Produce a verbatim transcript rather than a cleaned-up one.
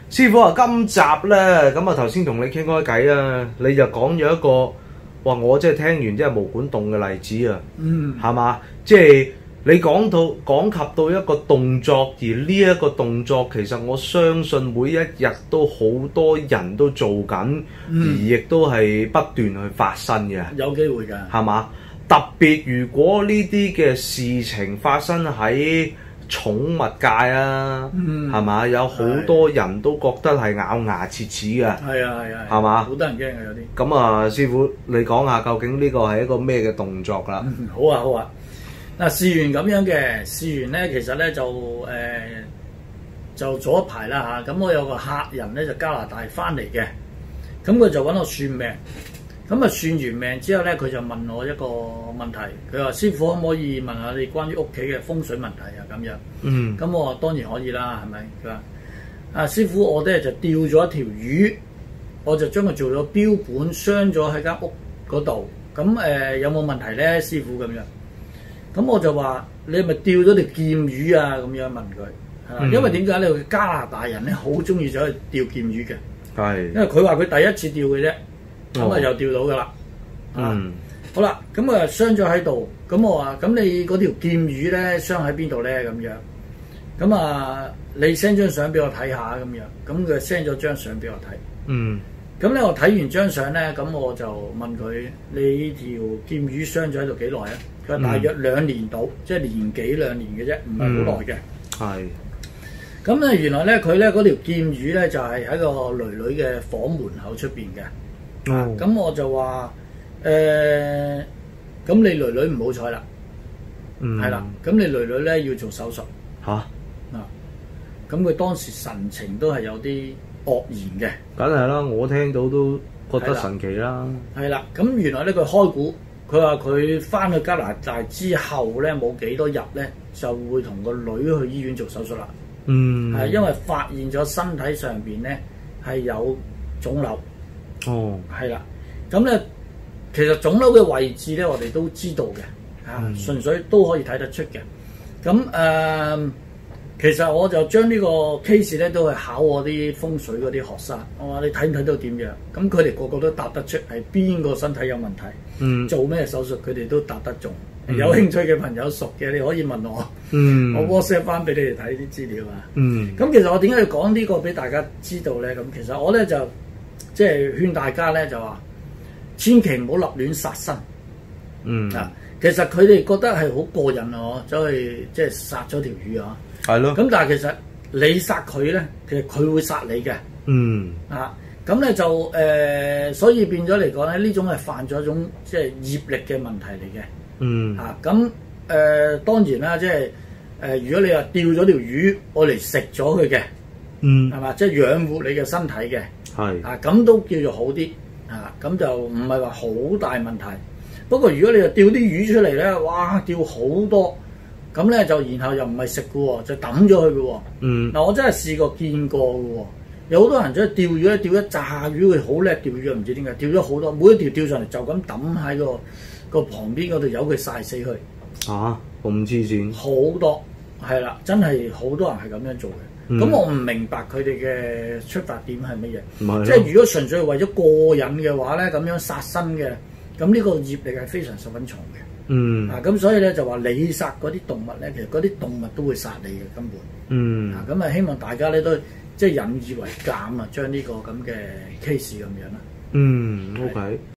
師傅啊，今集咧咁啊，頭先同你傾開偈啊，你就講咗一個話，我真係聽完真係毛管戙嘅例子啊， 嗯， 係嘛？即係你講到講及到一個動作，而呢一個動作其實我相信每一日都好多人都做緊， 嗯、 而亦都係不斷去發生嘅， 有機會㗎， 係嘛？特別如果呢啲嘅事情發生喺寵物界啊，係嘛、嗯？有好多人都覺得係咬牙切齒嘅， 係啊係啊， 係嘛？ 好多人驚嘅有啲。 咁啊，師傅你講下究竟呢個係一個咩嘅動作啦、 嗯？好啊好啊，嗱試完咁樣嘅，試完咧其實咧就誒、呃、就做一排啦嚇。咁、啊、我有個客人咧就加拿大翻嚟嘅，咁佢就揾我算命。咁啊算完命之後咧，佢就問我一個問題，佢話師傅可唔可以問下你關於屋企嘅風水問題啊？咁樣， 嗯，咁我話當然可以啦，係咪？佢話啊師傅，我咧就釣咗一條魚，我就將佢做咗標本，鑲咗喺間屋嗰度。咁誒、呃、有冇問題咧，師傅咁樣？咁我就話你係咪釣咗條劍魚啊？咁樣問佢，係、嗯、因為點解咧？佢加拿大人咧好中意走去釣劍魚嘅，係是，因為佢話佢第一次釣嘅啫。咁啊、哦、又釣到噶啦，嗯、啊，好啦，咁啊鑲咗喺度，咁我話咁你嗰條劍魚咧鑲喺邊度咧咁樣，咁啊你 send 張相俾我睇下咁樣，咁佢 send 咗張相俾我睇，嗯，咁咧我睇完張相咧，咁我就問佢你條劍魚鑲咗喺度幾耐啊？佢話大約兩年到，嗯、即係年幾兩年嘅啫，唔係好耐嘅，係、嗯。咁咧原來咧佢咧嗰條劍魚咧就係喺個女女嘅房門口出邊嘅。啊，咁我就話誒，咁、呃、你女女唔好彩啦，係啦、嗯，咁你女女咧要做手術嚇，啊，咁佢當時神情都係有啲愕然嘅， 梗係啦，我聽到都覺得神奇啦， 係啦，咁原來咧佢開估，佢話佢翻去加拿大之後咧冇幾多日咧就會同個女去醫院做手術啦，嗯，係因為發現咗身體上邊咧係有腫瘤。哦，係啦，咁咧其實腫瘤嘅位置咧，我哋都知道嘅，嚇、嗯，純粹都可以睇得出嘅。咁誒、呃，其實我就將呢個 case 咧都係考我啲風水嗰啲學生，我話你睇唔睇到點樣？咁佢哋個個都答得出係邊個身體有問題，嗯、做咩手術佢哋都答得中。嗯、有興趣嘅朋友熟嘅，你可以問我，嗯、我 WhatsApp 翻俾你哋睇啲資料啊。咁、嗯、其實我點解要講呢個俾大家知道咧？咁其實我咧就即係勸大家咧就話，千祈唔好立亂殺生。嗯啊，其實佢哋覺得係好過癮啊，走去即係殺咗條魚啊。係咯。咁但係其實你殺佢咧，其實佢會殺你嘅。嗯啊，咁咧就誒、呃，所以變咗嚟講咧，呢種係犯咗一種即係業力嘅問題嚟嘅。嗯啊，咁誒、呃、當然啦，即係誒、呃，如果你話釣咗條魚，我嚟食咗佢嘅，嗯係嘛，即係養活你嘅身體嘅。係啊，咁都叫做好啲啊，咁就唔係話好大問題。不過如果你話釣啲魚出嚟咧，哇，釣好多，咁咧就然後又唔係食嘅喎，就抌咗佢嘅喎。嗯，嗱我真係試過見過嘅喎，有好多人真係釣魚咧，釣一紮魚，佢好叻釣魚，唔知點解釣咗好多，每一條釣上嚟就咁抌喺個個旁邊嗰度，由佢曬死佢。啊，咁黐線！好多係啦，真係好多人係咁樣做嘅。咁、嗯、我唔明白佢哋嘅出發點係乜嘢，即係如果純粹係為咗過癮嘅話咧，咁樣殺生嘅，咁呢個業力係非常十分重嘅。嗯，啊咁所以咧就話你殺嗰啲動物咧，其實嗰啲動物都會殺你嘅根本。嗯，啊咁啊希望大家咧都即係引以為鑑啊，將呢個咁嘅 case 咁樣啦。嗯 ，OK。